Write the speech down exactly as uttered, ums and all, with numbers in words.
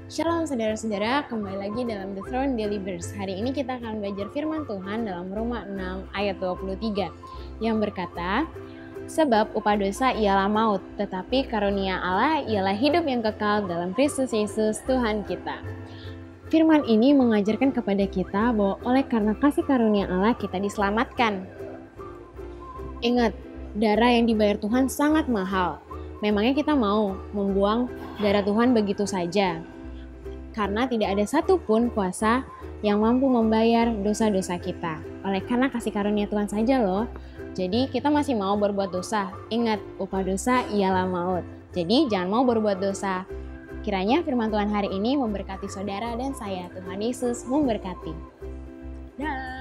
Shalom saudara-saudara, kembali lagi dalam The Throne Daily Verse. Hari ini kita akan belajar firman Tuhan dalam Roma enam ayat dua puluh tiga yang berkata, sebab upah dosa ialah maut, tetapi karunia Allah ialah hidup yang kekal dalam Kristus Yesus Tuhan kita. Firman ini mengajarkan kepada kita bahwa oleh karena kasih karunia Allah kita diselamatkan. Ingat, darah yang dibayar Tuhan sangat mahal. Memangnya kita mau membuang darah Tuhan begitu saja? Karena tidak ada satupun kuasa yang mampu membayar dosa-dosa kita. Oleh karena kasih karunia Tuhan saja loh. Jadi kita masih mau berbuat dosa. Ingat, upah dosa ialah maut. Jadi jangan mau berbuat dosa. Kiranya firman Tuhan hari ini memberkati saudara dan saya. Tuhan Yesus memberkati. Dah.